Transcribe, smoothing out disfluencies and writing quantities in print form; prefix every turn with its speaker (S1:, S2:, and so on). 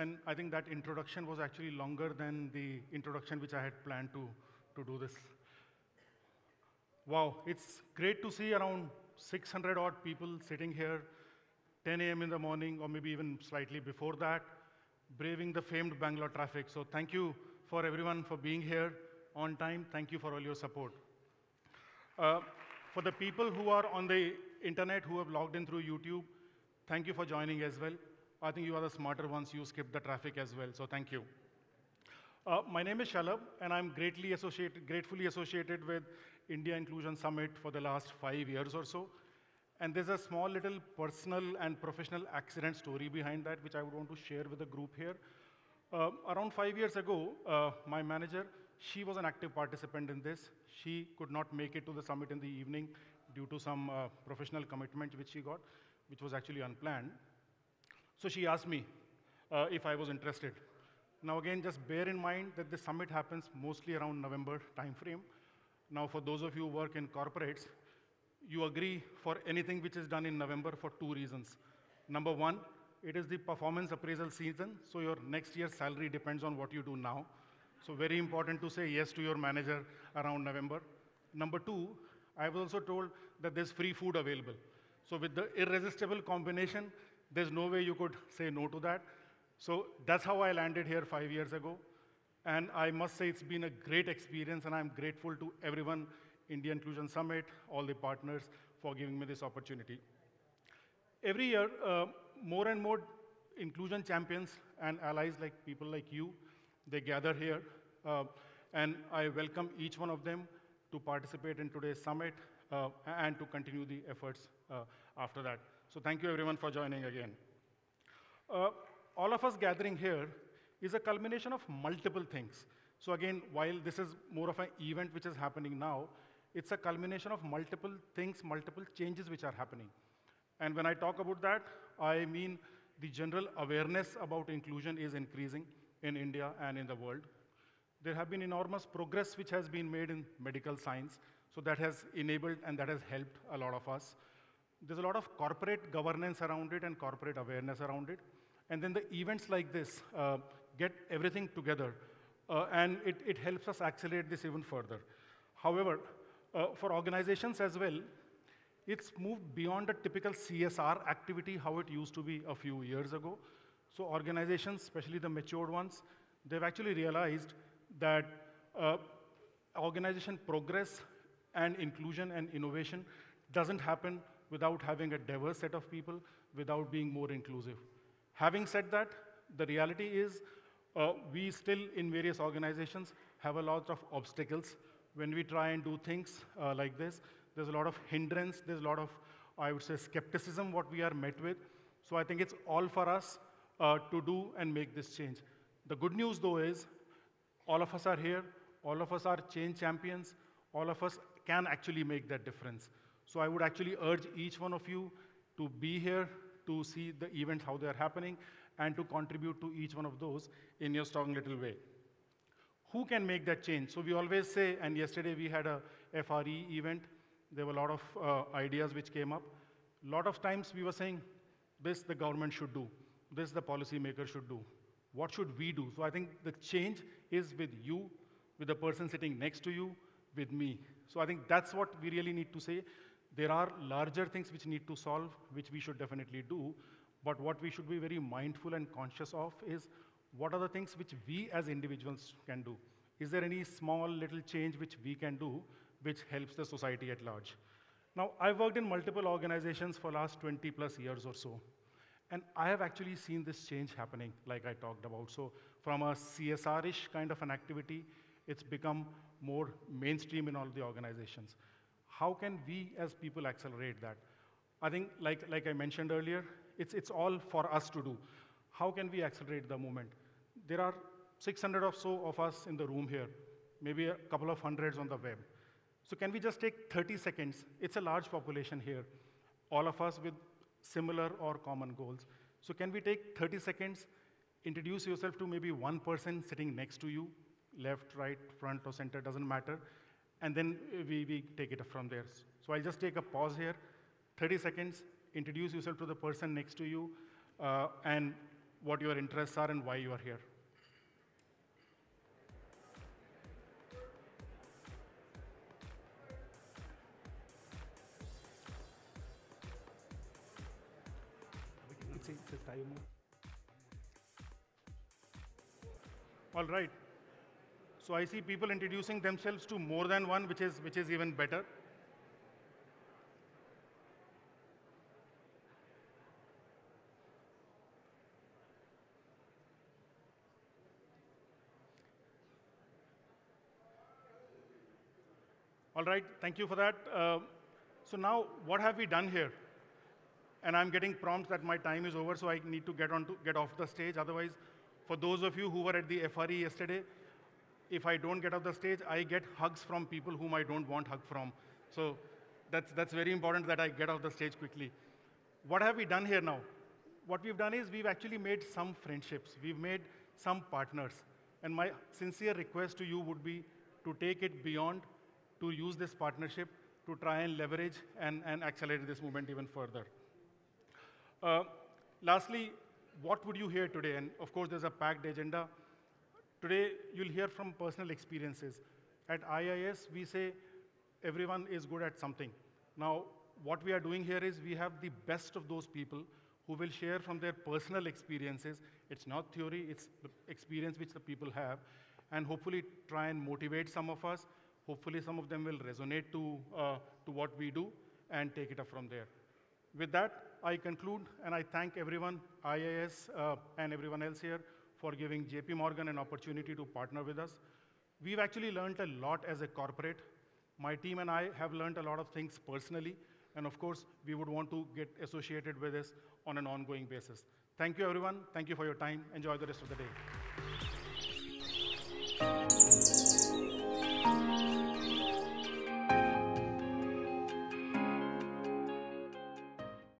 S1: And I think that introduction was actually longer than the introduction which I had planned to do this. Wow, it's great to see around 600 odd people sitting here, 10 a.m. in the morning, or maybe even slightly before that, braving the famed Bangalore traffic. So thank you for everyone for being here on time. Thank you for all your support. For the people who are on the internet who have logged in through YouTube, thank you for joining as well. I think you are the smarter ones. You skipped the traffic as well, so thank you. My name is Shalabh, and I'm gratefully associated with India Inclusion Summit for the last 5 years or so. And there's a small little personal and professional accident story behind that, which I would want to share with the group here. Around 5 years ago, my manager, she was an active participant in this. She could not make it to the summit in the evening due to some professional commitment which she got, which was actually unplanned. So she asked me if I was interested. Now again, just bear in mind that the summit happens mostly around November timeframe. Now for those of you who work in corporates, you agree for anything which is done in November for 2 reasons. Number one, it is the performance appraisal season, so your next year's salary depends on what you do now. So very important to say yes to your manager around November. Number two, I was also told that there's free food available. So with the irresistible combination, there's no way you could say no to that. So that's how I landed here 5 years ago. And I must say it's been a great experience, and I'm grateful to everyone, India Inclusion Summit, all the partners for giving me this opportunity. Every year, more and more inclusion champions and allies like people like you, they gather here, and I welcome each one of them to participate in today's summit and to continue the efforts after that. So thank you everyone for joining again. All of us gathering here is a culmination of multiple things. So again, while this is more of an event which is happening now, it's a culmination of multiple things, multiple changes which are happening. And when I talk about that, I mean the general awareness about inclusion is increasing in India and in the world. There have been enormous progress which has been made in medical science, so that has enabled and that has helped a lot of us. There's a lot of corporate governance around it and corporate awareness around it. And then the events like this get everything together, and it helps us accelerate this even further. However, for organizations as well, it's moved beyond a typical CSR activity, how it used to be a few years ago. So organizations, especially the matured ones, they've actually realized that organization progress and inclusion and innovation doesn't happen without having a diverse set of people, without being more inclusive. Having said that, the reality is we still, in various organizations, have a lot of obstacles. When we try and do things like this, there's a lot of hindrance, there's a lot of, I would say, skepticism what we are met with. So I think it's all for us to do and make this change. The good news, though, is all of us are here, all of us are change champions, all of us can actually make that difference. So I would actually urge each one of you to be here, to see the events, how they are happening, and to contribute to each one of those in your strong little way. Who can make that change? So we always say, and yesterday we had a FRE event, there were a lot of ideas which came up. A lot of times we were saying, this the government should do, this the policymaker should do. What should we do? So I think the change is with you, with the person sitting next to you, with me. So I think that's what we really need to say. There are larger things which need to solve, which we should definitely do, but what we should be very mindful and conscious of is what are the things which we as individuals can do? Is there any small little change which we can do which helps the society at large? Now, I've worked in multiple organizations for the last 20 plus years or so, and I have actually seen this change happening, like I talked about. So from a CSR-ish kind of an activity, it's become more mainstream in all the organizations. How can we as people accelerate that? I think, like I mentioned earlier, it's all for us to do. How can we accelerate the movement? There are 600 or so of us in the room here, maybe a couple of hundreds on the web. So can we just take 30 seconds? It's a large population here, all of us with similar or common goals. So can we take 30 seconds, introduce yourself to maybe one person sitting next to you, left, right, front, or center, doesn't matter, and then we take it from there. So I'll just take a pause here, 30 seconds, introduce yourself to the person next to you, and what your interests are and why you are here. All right. So I see people introducing themselves to more than one, which is even better. All right, thank you for that. So now, what have we done here? And I'm getting prompts that my time is over, so I need to get off the stage. Otherwise, for those of you who were at the FRE yesterday, if I don't get off the stage, I get hugs from people whom I don't want hug from. So that's very important that I get off the stage quickly. What have we done here now? What we've done is we've actually made some friendships. We've made some partners. And my sincere request to you would be to take it beyond, to use this partnership to try and leverage and accelerate this movement even further. Lastly, what would you hear today? And of course, there's a packed agenda. Today, you'll hear from personal experiences. At IIS, we say everyone is good at something. Now, what we are doing here is we have the best of those people who will share from their personal experiences. It's not theory, it's the experience which the people have, and hopefully try and motivate some of us. Hopefully, some of them will resonate to what we do and take it up from there. With that, I conclude, and I thank everyone, IIS and everyone else here, for giving JP Morgan an opportunity to partner with us. We've actually learned a lot as a corporate. My team and I have learned a lot of things personally, and of course, we would want to get associated with this on an ongoing basis. Thank you, everyone. Thank you for your time. Enjoy the rest of the day.